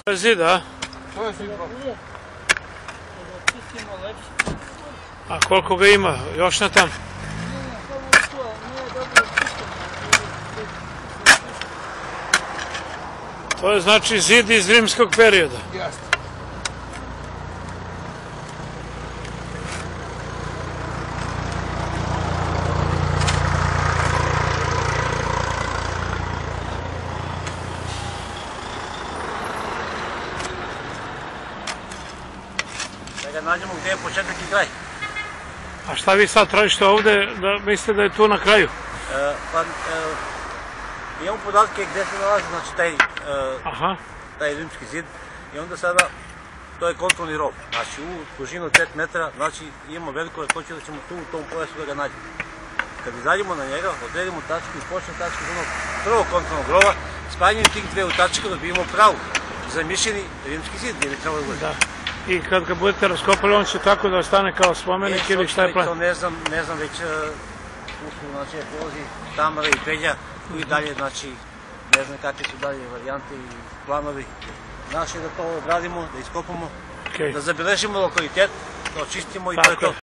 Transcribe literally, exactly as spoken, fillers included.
Zid, a? To je zid. A koliko ga ima? Još na tam? To je znači zid iz rimskog perioda. Jeste. Da ga nađemo gdje je početak i kraj. A šta vi sad tražite ovde, da mislite da je tu na kraju? E, pa, e, imamo podatke gdje se nalazi, znači, taj, e, Aha. taj rimski zid i onda sada to je kontrolni rov. Znači, u dužinu od pet metara, znači, imamo veliko vekoće da ćemo tu u tom pojasu da ga nađemo. Kad izađemo na njega, odredimo tačku i počne tačku iz onog prvog kontrolnog rova, spajanjem tih dve tačka dobijemo pravu zamišljeni rimski zid gdje bi trebalo da bude. Da. I kad ga budete raskopali, on će tako da ostane kao spomenik ili šta je plan? To ne znam, ne znam već, tu su, znači, ekolozi Tamara i Peđa, koji dalje, znači, ne znam kakve su dalje varijante i planovi. Naše da to odradimo, da iskopamo, da zabeležimo lokalitet, da očistimo i to je to.